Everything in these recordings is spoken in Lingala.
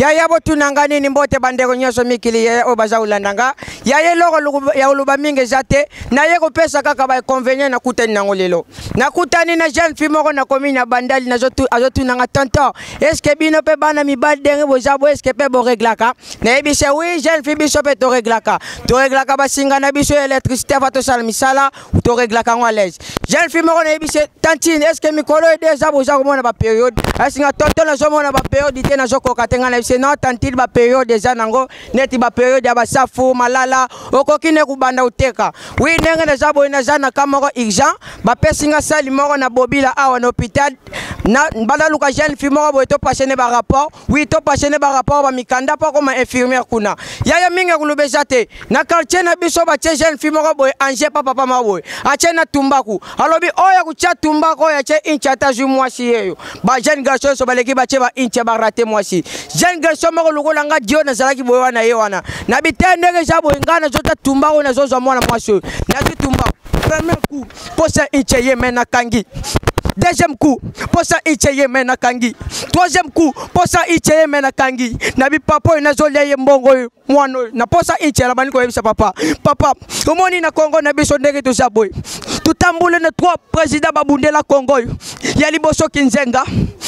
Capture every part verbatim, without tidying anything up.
yaya botunanga nini mbote bandeko nyoso mikili yaya obaza ulandanga yaya loko ya uluba mingi zate na ye kopesa kaka ba convenient na kutani nango lelo na kutani na jeune fille moko na commune na bandali na zotu azotunanga tonton est-ce que bino pe bana mibali denge bozabo est-ce que pe bo reglaka na ebise oui jeune fille biso pe to reglaka to reglaka basinga na biso électricité fa to sala misala to reglaka ngo à l'aise jeune fille moko na ebise tantine est-ce que mikolo e déjà boza komona ba période asinga tonton na zo mona ba période ite na zo kokatenga na bise non tantine ba période déjà nango neti ba période ya ba safu malala okokine kubanda uteka oui ndenge na zabo ina zana kamoko urgent ba pesinga sali moko na bobila awa na hôpital na bala luka jeune fille moko boy to passer ba rapport oui to passer ba rapport ba mikanda pa comme infirmière kuna yaya minga kulubeza te na quartier na biso ba che jeune fille moko boy anje papa papa maboy ache na tumbaku alobi oya kucha tumbako ya che incha ta ju mwasi yeyo ba jeune garçon so baleki ba che ba incha ba raté mwasi jeune garçon moko lukola nga dio na zalaki boy wana ye wana na bitende ke jabo ngana zota tumbako na zozo mwana mwasi na ti tumbako premier coup posa incha ye mena kangi deuxième coup posa incha ye mena kangi troisième coup posa incha ye mena kangi na bi papa na zo le mbongo mwana na posa incha la bani ko yebisa papa papa omoni na Congo na biso ndenge to zaboy tutambule na trois président babundela Congo ya liboso Kinzenga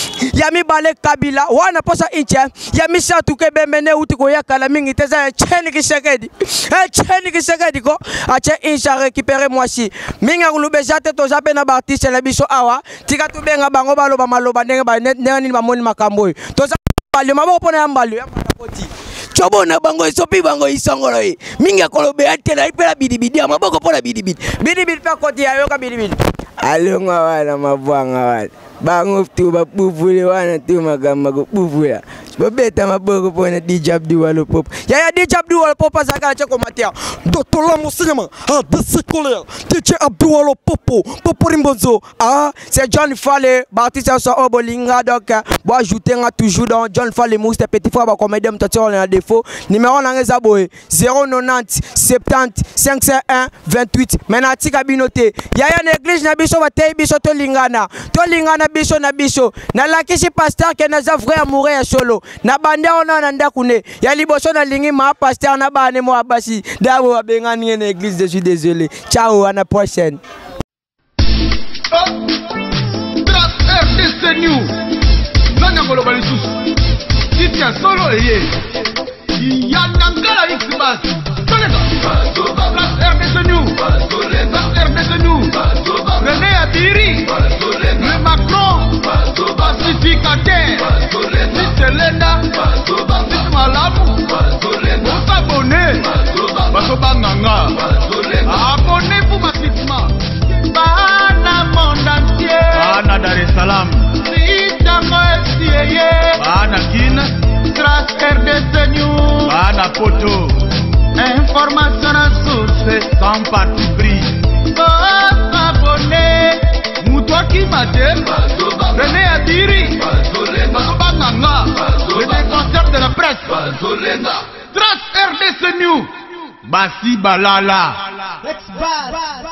ya mibale Kabila wana posa incha ya misatu ke bemene utiko ya kala mingi teza cheni kisekedi eh cheni kisekedi ko ache incha récupérer moi si minga kulubeza te to zabe na artiste la biso awa tika to benga bango baloba maloba ndenge ba ndenge ba moni makambo to za balo maboko pona ya mbalo ya koti chobo na bango isopi bango isongolo yi minga kolobe atela ipela bidibidi maboko pona bidibidi bidibidi pa koti ya yoka bidibidi alonga wana mabwanga wana bango tu ba buvule wana tu magamba go buvula babeta maboko pona D J Abdou walo pop ya ya D J Abdou walo pop azaka cheko matia dotola musinema ah desekoler D J Abdou walo popo popo rimbonzo ah c'est John Fale Baptiste so obolinga donc bo ajouter nga toujours dans John Fale mouste petit fois ba comédie mtatio na défaut numéro na ngeza boy zéro neuf zéro soixante cinq cent un vingt-huit mena tika binote ya ya na église na biso ba tei biso to lingana to lingana biso na biso na lakisi pasteur ke na za vrai amoureux ya solo na bande ona na ndakune ya liboso na lingi ma pasteur na bane mo abasi dabo abengani na église. Je suis désolé, ciao, à la prochaine. R D C News nani ngolo balisusu sisi ya solo eye yanangala xbas tolega R D C News R D C News René Atiri le Macron pacificateur Selena Malamu s'abonner baso banganga abonnez-vous massivement bana monde entier bana Dar es Salaam bana Guinée grâce R D C News bana Poto information à source sans parti pris s'abonner mutwa qui m'appelle René Atiri baso banganga le défenseur de la presse grâce R D C News Basi Balala.